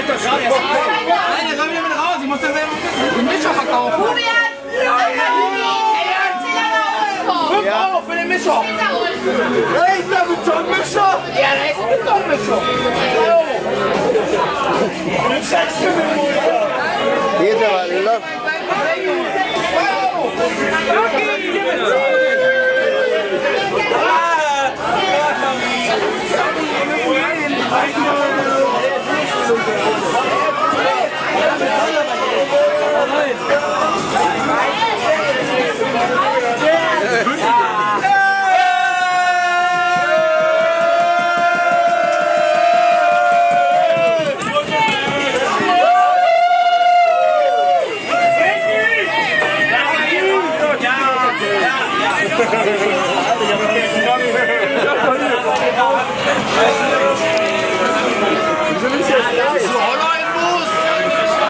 Nein, der soll wieder mit raus. Ich muss dann selber den Mischer verkaufen. 5 Euro für den Mischer. Ja, ist der Betonmischer? Ja, der ist ein Betonmischer. 3 Euro. Den sagst du mir wohl. Hier ist aber Luft. 2 Euro. Okay, hier mit 10. Ja.